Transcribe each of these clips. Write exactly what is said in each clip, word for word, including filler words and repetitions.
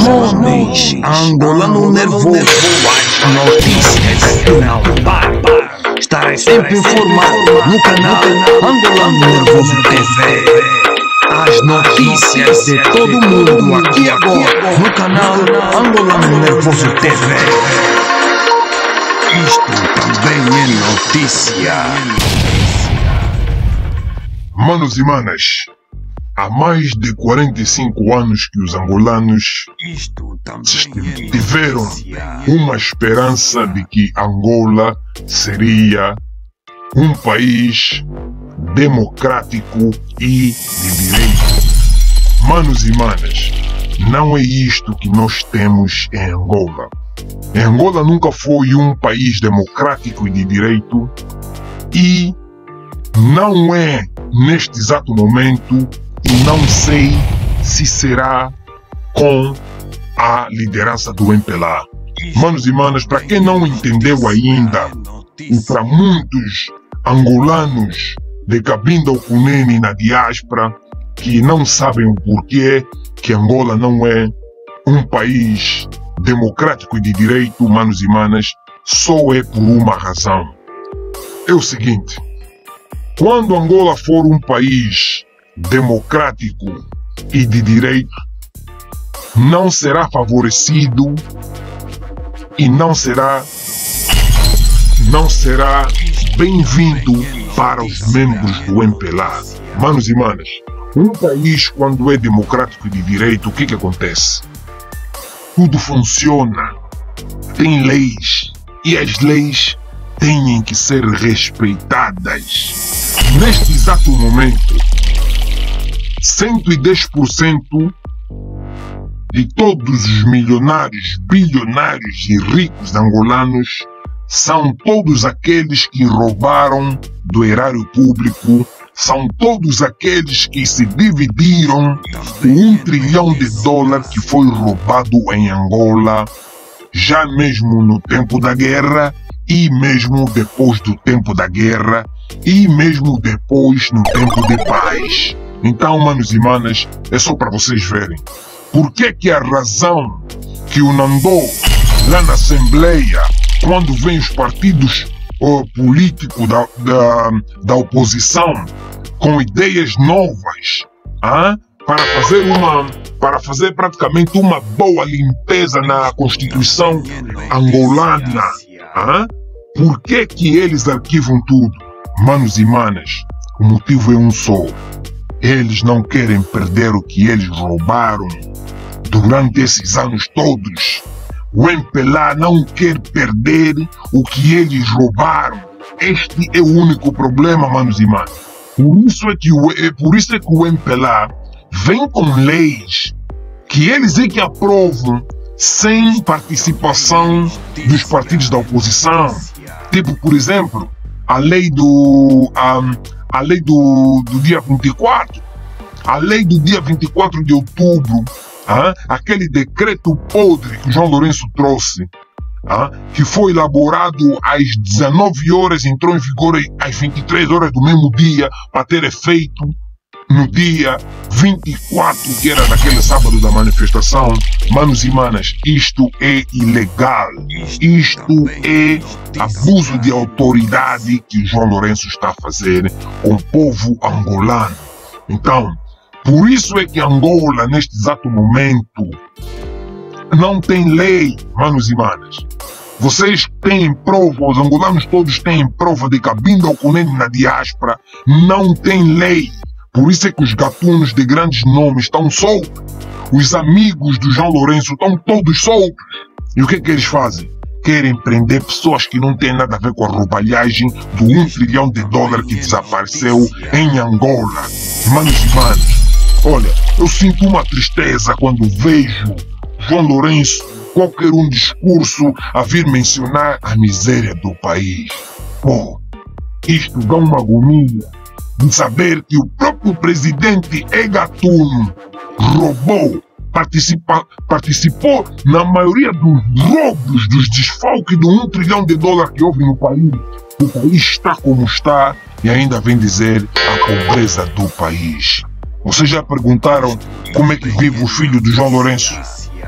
Ramones, angolano nervoso, as notícias não param. Estarei sempre informado no canal Angolano Nervoso T V. As notícias de todo mundo aqui agora no canal Angolano Nervoso T V. Isto também é notícia. Manos e manas, há mais de quarenta e cinco anos que os angolanos tiveram uma esperança de que Angola seria um país democrático e de direito. Manos e manas, não é isto que nós temos em Angola. Em Angola nunca foi um país democrático e de direito e não é neste exato momento e não sei se será com a liderança do M P L A. Manos e manas, para quem não entendeu ainda, e para muitos angolanos de Cabinda ou Cunene na diáspora que não sabem o porquê que Angola não é um país democrático e de direito, manos e manas, só é por uma razão. É o seguinte: quando Angola for um país democrático e de direito, não será favorecido e não será não será bem-vindo para os membros do M P L A. Manos e manas, um país quando é democrático e de direito, o que que acontece? Tudo funciona, tem leis e as leis têm que ser respeitadas. Neste exato momento, cento e dez por cento de todos os milionários, bilionários e ricos angolanos são todos aqueles que roubaram do erário público, são todos aqueles que se dividiram o um trilhão de dólares que foi roubado em Angola, já mesmo no tempo da guerra e mesmo depois do tempo da guerra e mesmo depois no tempo de paz. Então, manos e manas, é só para vocês verem. Por que que a razão que o Nandô, lá na Assembleia, quando vem os partidos oh, políticos da, da, da oposição com ideias novas, ah, para fazer uma, para fazer praticamente uma boa limpeza na Constituição angolana, ah, por que que eles arquivam tudo? Manos e manas, o motivo é um só. Eles não querem perder o que eles roubaram durante esses anos todos. O M P L A não quer perder o que eles roubaram. Este é o único problema, manos e manas. Por isso é que o, é por isso é que o M P L A vem com leis que eles é que aprovam sem participação dos partidos da oposição. Tipo, por exemplo, a lei do... Um, a lei do, do dia vinte e quatro, a lei do dia vinte e quatro de outubro, ah, aquele decreto podre que o João Lourenço trouxe, ah, que foi elaborado às dezenove horas, entrou em vigor às vinte e três horas do mesmo dia, para ter efeito no dia vinte e quatro, que era naquele sábado da manifestação. Manos e manas, isto é ilegal. Isto é abuso de autoridade que o João Lourenço está a fazer com o povo angolano. Então, por isso é que Angola, neste exato momento, não tem lei, manos e manas. Vocês têm prova, os angolanos todos têm prova de Cabinda ou Cunene na diáspora, não tem lei. Por isso é que os gatunos de grandes nomes estão soltos. Os amigos do João Lourenço estão todos soltos. E o que é que eles fazem? Querem prender pessoas que não têm nada a ver com a roubalhagem do um trilhão de dólares que desapareceu em Angola. Manos e manos, olha, eu sinto uma tristeza quando vejo João Lourenço, qualquer um discurso, a vir mencionar a miséria do país. Pô, isto dá uma agonia de saber que o próprio presidente é gatuno, roubou, participa, participou na maioria dos roubos, dos desfalques do um trilhão de dólares que houve no país. O país está como está e ainda vem dizer a pobreza do país. Vocês já perguntaram como é que vive o filho do João Lourenço?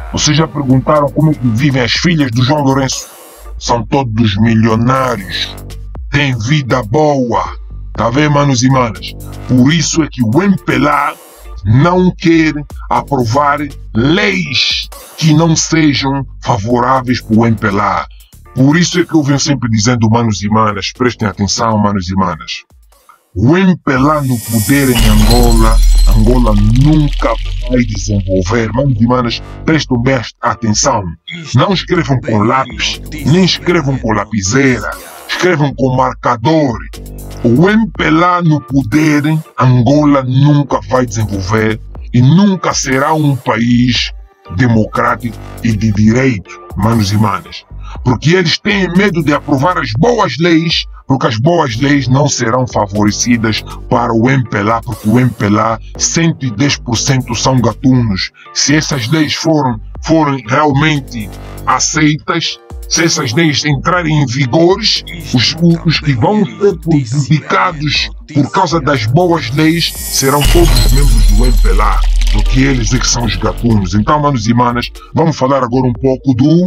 Vocês já perguntaram como é que vivem as filhas do João Lourenço? São todos milionários. Têm vida boa. Tá vendo, manos e manas? Por isso é que o M P L A não quer aprovar leis que não sejam favoráveis para o M P L A. Por isso é que eu venho sempre dizendo, manos e manas, prestem atenção, manos e manas. O M P L A no poder em Angola, Angola nunca vai desenvolver. Manos e manas, prestem bem atenção. Não escrevam com lápis, nem escrevam com lapiseira. Escrevam com marcador. O M P L A no poder, Angola nunca vai desenvolver e nunca será um país democrático e de direito, manos e manas. Porque eles têm medo de aprovar as boas leis, porque as boas leis não serão favorecidas para o M P L A, porque o M P L A, cento e dez por cento são gatunos. Se essas leis foram, forem realmente aceitas, se essas leis entrarem em vigor, os, os que vão ser prejudicados por causa das boas leis serão todos membros do M P L A, porque eles é que são os gatunos. Então, manos e manas, vamos falar agora um pouco do,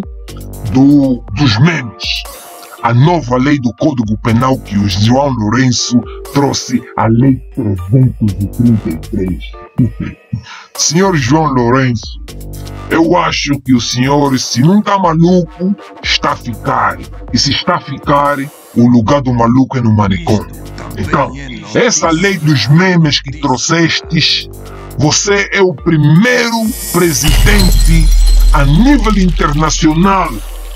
do, dos memes. A nova lei do Código Penal que o João Lourenço trouxe, a Lei trezentos e trinta e três. Senhor João Lourenço, eu acho que o senhor, se não está maluco, está a ficar. E se está a ficar, o lugar do maluco é no manicômio. Então, essa lei dos memes que trouxestes, você é o primeiro presidente a nível internacional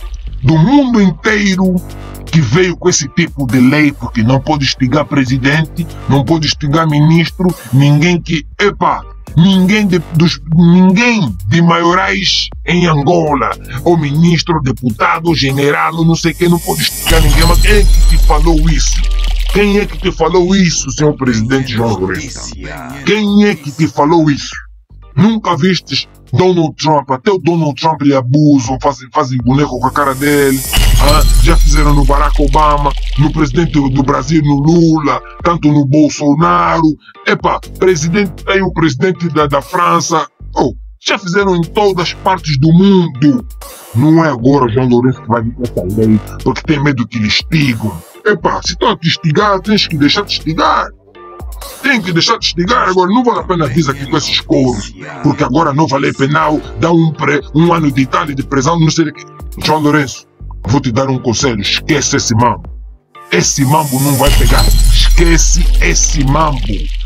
do mundo inteiro que veio com esse tipo de lei, porque não pode instigar presidente, não pode instigar ministro, ninguém que, epa, ninguém de, dos, ninguém de maiorais em Angola, ou ministro, deputado, general, não sei quem, não pode instigar ninguém. Mas quem é que te falou isso? Quem é que te falou isso, senhor presidente João Lourenço? Quem é que te falou isso? Nunca vistes Donald Trump? Até o Donald Trump lhe abusam, fazem, fazem boneco com a cara dele. Ah, já fizeram no Barack Obama, no presidente do Brasil, no Lula, tanto no Bolsonaro. Epa, presidente, tem o presidente da, da França. Oh, já fizeram em todas as partes do mundo. Não é agora o João Lourenço que vai vir com essa lei porque tem medo que lhe estigam. Epa, se estão a te estigar, tens que deixar de estigar. Tem que deixar de estigar. Agora não vale a pena vir aqui com esses coros, porque agora a nova lei penal dá um, pre, um ano de idade de prisão, não sei o que. João Lourenço, vou te dar um conselho, esquece esse mambo. Esse mambo não vai pegar. Esquece esse mambo.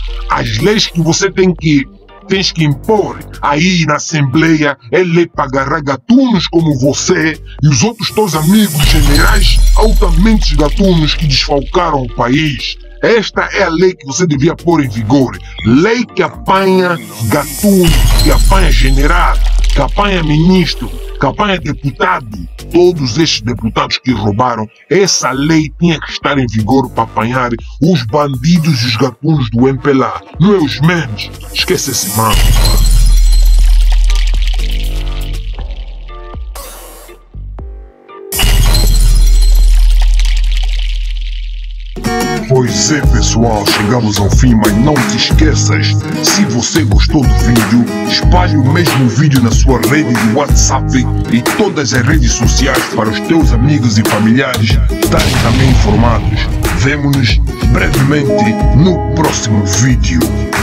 As leis que você tem que, tens que impor aí na Assembleia é lei para agarrar gatunos como você e os outros teus amigos generais altamente gatunos que desfalcaram o país. Esta é a lei que você devia pôr em vigor. Lei que apanha gatuno, que apanha general, que apanha ministro, que apanha deputado. Todos estes deputados que roubaram, essa lei tinha que estar em vigor para apanhar os bandidos e os gatunos do M P L A. Não é os memes. Esquece esse mano. Pois é, pessoal, chegamos ao fim, mas não te esqueças, se você gostou do vídeo, espalhe o mesmo vídeo na sua rede de WhatsApp e todas as redes sociais para os teus amigos e familiares estarem também informados. Vemo-nos brevemente no próximo vídeo.